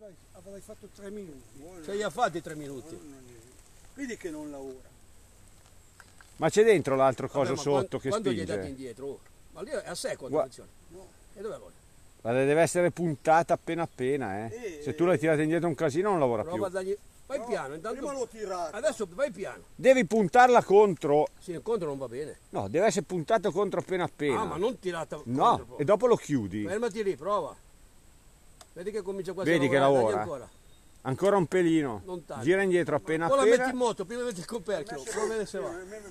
avrei fatto 3 minuti. Ce li ha fatti 3 minuti. Vedi che non lavora. Ma c'è dentro l'altro coso Vabbè, sotto che quando gli hai spinge? dato indietro? Oh. Ma lì è a secco, Gua- attenzione. No. E dov'è allora? Guarda, deve essere puntata appena. Se tu l'hai tirata indietro un casino non lavora più. Prova a dargli... Vai piano, intanto... Prima l'ho tirato. Adesso vai piano. Devi puntarla contro. Sì, il contro non va bene. No, deve essere puntato contro appena. Ah, ma non tirata No, contro. e dopo lo chiudi. Fermati lì, prova. Vedi che comincia quasi Vedi a che lavorare, dagli lavora. ancora. Ancora un pelino. Non taglia. Gira indietro appena Poi la metti in appena. moto, prima metti il coperchio. Prova a vedere se va.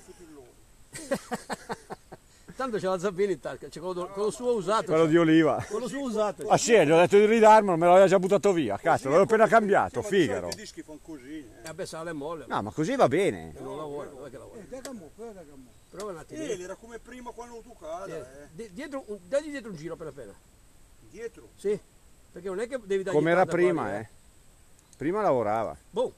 Tanto c'è la zampina in tasca, c'è quello suo usato. Quello di oliva. Quello suo usato. Ah sì, gli ho detto di ridarmelo, me l'aveva già buttato via. Cazzo, l'avevo appena cambiato, figaro. I dischi fanno così. Vabbè, sale molle. No, ma così va bene. Non lavora, dov'è che lavora? Prova un attimo. Era come prima quando tu cade. Dietro, dagli dietro un giro appena. Dietro. Sì, perché non è che devi dargli Come era tanta prima, qualità. Prima lavorava. Boom.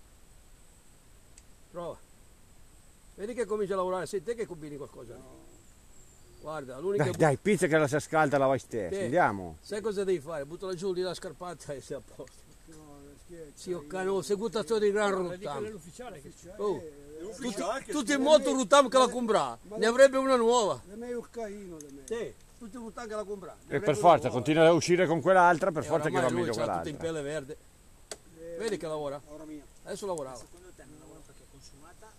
Prova. Vedi che comincia a lavorare, sei te che combini qualcosa. Guarda, l'unica... Dai, pizza che la si scalda la vai stessa. Sì. Andiamo. Sai cosa devi fare? Buttala giù lì la scarpata e sei a posto. Sì, ho cano, segutato di gran Rutam. Oh, tutti in moto Rutam che la comprà. Ne avrebbe una nuova. Da me è un caino da me. Sì, tutti Rutam che la comprà. E per forza, continua a uscire con quell'altra, per forza che va meglio Tutta in quell'altra. pelle verde. Vedi che lavora? Ora mia. Adesso lavorava. Secondo te non lavora perché è consumata?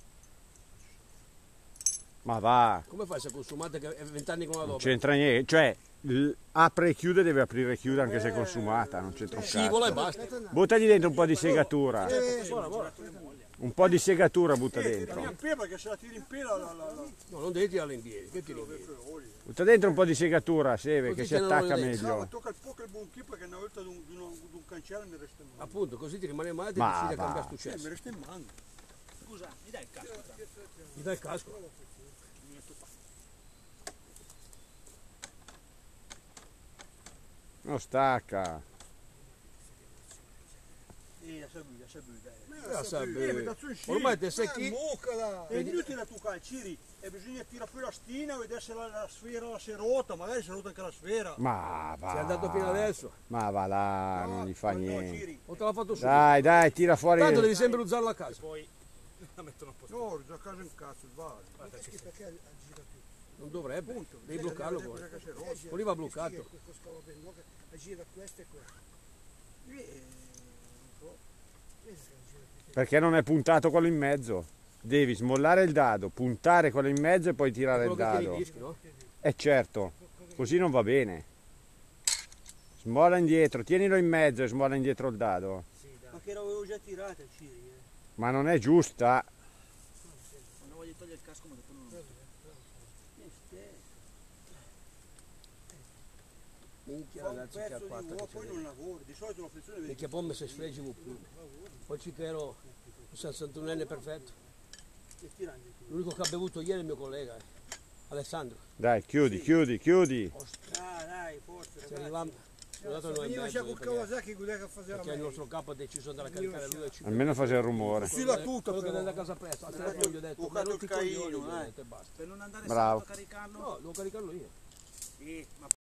Ma va, Come fai se è consumata che è 20 anni con la non dopo? c'entra niente. Cioè, apre e chiude, deve aprire e chiudere anche se è consumata, non c'entra un Scivola e cazzo. basta. Buttagli dentro un po' di segatura. Un po' di segatura butta Tira dentro. in pela perché se la tiri in pela No, non devi tirarla indietro. Che tiri indietro? Butta dentro un po' di segatura, Seve, che Così si tengono attacca le denti. No, ma meglio. tocca il poco il buon tipo perché una volta di un cancello mi resta in mano. Appunto, così ti rimane male e ti Ma decidi a va. cambiare sto Mi cesso. resta in mano. Scusa, mi dai il casco? Gli dai il casco. Non stacca. Ya sabe. Ormai te sei chi? È inutile tu calciri e bisogna tirare fuori la stina e vedere se la sfera si è rotta, magari si è rotta anche la sfera. Ma va. Sei andato fino adesso. Ma va là, non gli fa niente. O te l'ha fatto su? Dai, dai, tira fuori. Tanto devi sempre usarla a casa. Poi la mettono a posto. No, ho già a casa in cazzo, sbaglio. Non dovrebbe. Devi bloccarlo poi. Poi va bloccato. Gira questo e questo. Perché non è puntato quello in mezzo. Devi smollare il dado, puntare quello in mezzo e poi tirare il Quello che tieni i dado. dischi, no? Certo, così non va bene. Smolla indietro, tienilo in mezzo e smolla indietro il dado. Ma che l'avevo già tirata, Ciri. Ma non è giusta. Quando voglio togliere il casco ma dopo non lo Minchia Fa un ragazzi che pezzo di acquatta uovo, che poi c'è. non lavori. Di solito la frizione vedi. Minchia pomme se sfregi più. Poi ci che ero un 61enne perfetto. L'unico che ha bevuto ieri è il mio collega, Alessandro. Dai, chiudi, chiudi, chiudi. Ah, dai, forza. Se arriviamo, sono andato noi in Veniva già mezzo, col perché, Kawasaki quello che faceva perché il nostro capo ha deciso di andare a caricare lui e ci Almeno faceva il rumore. Sì, la tutta quello che però. deve andare a casa presto. A telefono gli ho detto, ma non ti Caino, coglioni, gli ho detto e basta. Per non andare Bravo. sotto a caricarlo. No, devo caricarlo io. Sì, ma